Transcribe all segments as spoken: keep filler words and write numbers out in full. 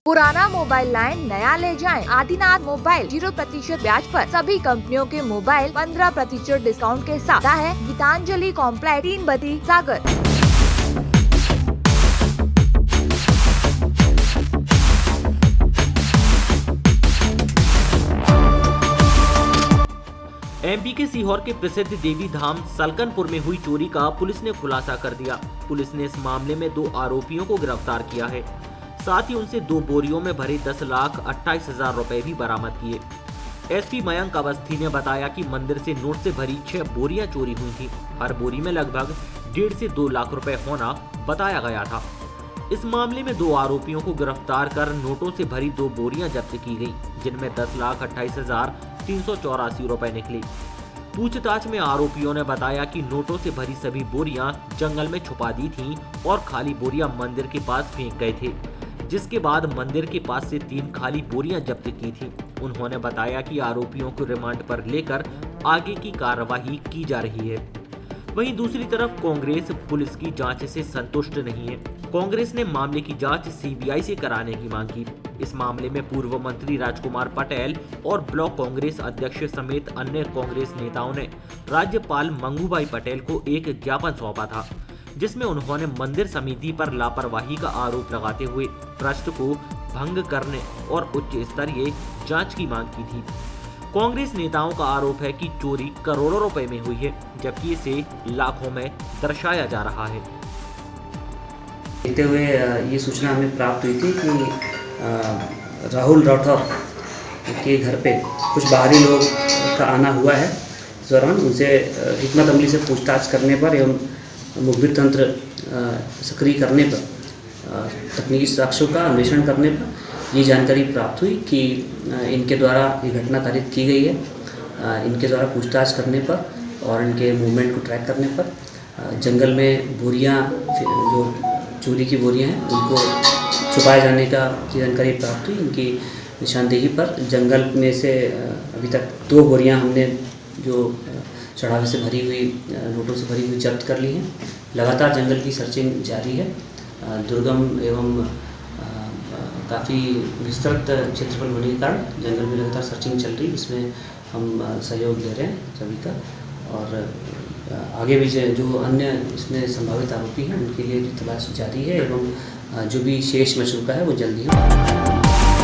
पुराना mobile line नया ले जाएं। आदिनाथ मोबाइल जीरो प्रतिशत ब्याज पर सभी कंपनियों के मोबाइल पंद्रह प्रतिशत डिस्काउंट के साथ है। गीतांजलि कॉम्प्लेक्स, तीन बत्ती, सागर। एमपी के सीहोर के प्रसिद्ध देवी धाम सलकनपुर में हुई चोरी का पुलिस ने खुलासा कर दिया। पुलिस ने इस मामले में दो आरोपियों को गिरफ्तार किया है। साथ ही उनसे दो बोरियों में भरे दस लाख अट्ठाईस हजार रुपए भी बरामद किए। एसपी मयंक अवस्थी ने बताया कि मंदिर से नोट से भरी छह बोरियां चोरी हुई थी। हर बोरी में लगभग डेढ़ से दो लाख रुपए होना बताया गया था। इस मामले में दो आरोपियों को गिरफ्तार कर नोटों से भरी दो बोरियां जब्त की गई, जिनमें दस लाख अट्ठाईस हजार तीन सौ चौरासी रुपए निकले। पूछताछ में आरोपियों ने बताया कि नोटों से भरी सभी बोरियां जंगल में छुपा दी थीं और खाली बोरियां मंदिर के पास फेंक गए थे, जिसके बाद मंदिर के पास से तीन खाली बोरियां जब्त की थीं। उन्होंने बताया कि आरोपियों को रिमांड पर लेकर आगे की कार्रवाई की जा रही है। वहीं दूसरी तरफ कांग्रेस पुलिस की जांच से संतुष्ट नहीं है। कांग्रेस ने मामले की जांच सीबीआई से कराने की मांग की। इस मामले में पूर्व मंत्री राजकुमार पटेल और ब्लॉक कांग्रेस अध्यक्ष समेत अन्य कांग्रेस नेताओं ने राज्यपाल मंगूभाई पटेल को एक ज्ञापन सौंपा था, जिसमें उन्होंने मंदिर समिति पर लापरवाही का आरोप लगाते हुए ट्रस्ट को भंग करने और उच्च स्तरीय जांच की मांग की थी। कांग्रेस नेताओं का आरोप है कि चोरी करोड़ों रुपए में हुई है, जबकि इसे लाखों में दर्शाया जा रहा है। देखते हुए ये सूचना हमें प्राप्त हुई थी कि राहुल राठौर के घर पे कुछ बाहरी लोग का आना हुआ है। इस दौरान उनसे हिकमत अमली से पूछताछ करने पर एवं मुखबिर तंत्र सक्रिय करने पर, तकनीकी साक्ष्यों का अन्वेषण करने पर ये जानकारी प्राप्त हुई कि इनके द्वारा ये घटना तारित की गई है। इनके द्वारा पूछताछ करने पर और इनके मूवमेंट को ट्रैक करने पर जंगल में बोरियां, जो चोरी की बोरियां हैं, उनको छुपाए जाने का जानकारी प्राप्त हुई। इनकी निशानदेही पर जंगल में से अभी तक दो बोरियां हमने जो चढ़ावे से भरी हुई, नोटों से भरी हुई जब्त कर ली हैं। लगातार जंगल की सर्चिंग जारी है। दुर्गम एवं काफ़ी विस्तृत क्षेत्रफल होने के कारण जंगल में लगातार सर्चिंग चल रही है। इसमें हम सहयोग दे रहे हैं सभी का, और आगे भी जो अन्य इसमें संभावित आरोपी हैं उनके लिए भी तलाश जारी है एवं जो भी शेष बच चुका है वो जल्दी ही।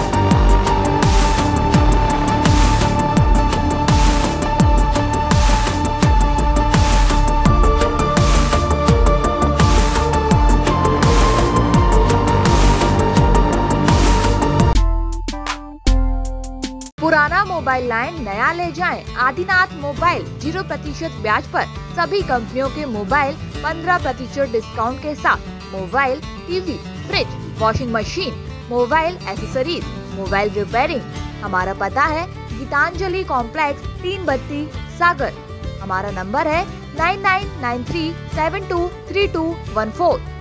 पुराना मोबाइल लाइन नया ले जाएं। आदिनाथ मोबाइल जीरो प्रतिशत ब्याज पर सभी कंपनियों के मोबाइल पंद्रह प्रतिशत डिस्काउंट के साथ mobile, TV, fridge, washing machine, mobile accessories, mobile repairing. हमारा पता है गीतांजलि कॉम्प्लेक्स, तीन बत्ती, सागर। हमारा नंबर है nine nine nine three seven two three two one four.